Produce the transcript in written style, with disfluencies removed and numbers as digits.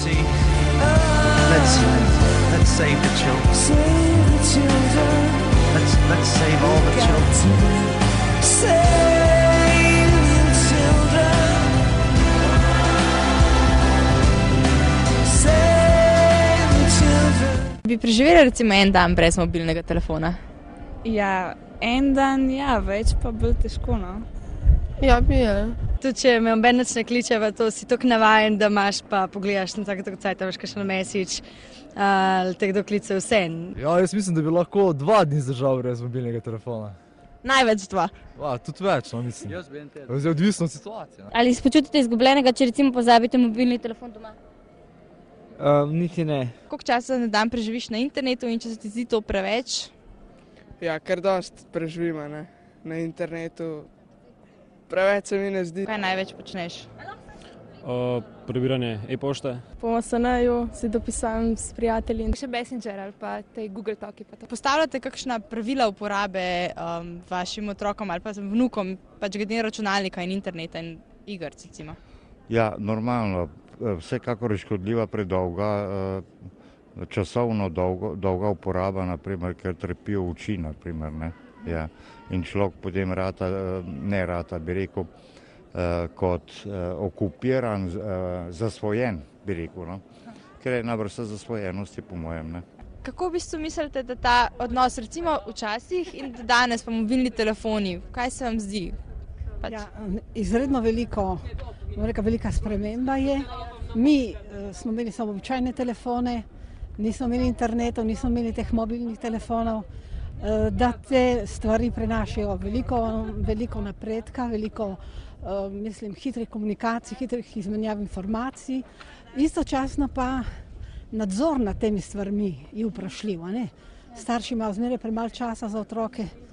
see. Let's save the children. Save the children. Let's save all the children. Save the children. Save the children. Bi preživeli recimo en dan brez mobilnega telefona? Ja, en dan, ja, več pa bolj težko, no. Ja, bi je. Tudi če me noben nič ne kliče, to si tako navajen, da imaš pa pogledaš na tako cajt, veš kakšen message, ali te kdo klice vse. Ja, jaz mislim, da bi lahko 2 dni zdržal brez mobilnega telefona. Največ 2. Tudi več, no, mislim. Jaz bi en teden. Zdaj odvisno od situacije. Ali se počutite izgubljenega, če recimo pozabite mobilni telefon doma? Niti ne. Koliko časa na dan preživiš na internetu in če se ti zdi to preveč? Ja, kar dost preživimo, ne, na internetu. Preveč se mi ne zdi. Kaj največ počneš? Prebiranje e-pošte. Po SMS-ju si dopisam s prijatelji. Še Messenger ali pa te Google Talki pa to. Postavljate kakšna pravila uporabe vašim otrokom ali pa vnukom, pač glede računalnika in interneta in iger, recimo? Ja, normalno. Vsekakor je škodljiva predolga, časovno dolga uporaba, naprimer, ker trpijo oči, naprimer, ne. Ja. In človek potem bi rekel, kot okupiran, zasvojen, bi rekel, no. Ker je najbrž vse zasvojenosti, po mojem, ne. Kako v bistvu mislite, da ta odnos recimo včasih in danes pa mobilni telefoni, kaj se vam zdi? Ja, izredno velika sprememba je. Mi smo imeli samo običajne telefone, nismo imeli internetov, nismo imeli teh mobilnih telefonov, da te stvari prenašajo veliko napredka, veliko hitrih komunikacij, hitrih izmenjav informacij. Istočasno pa nadzor nad temi stvarmi je vprašljiv, ne? Starši imajo zmeraj premalo časa za otroke.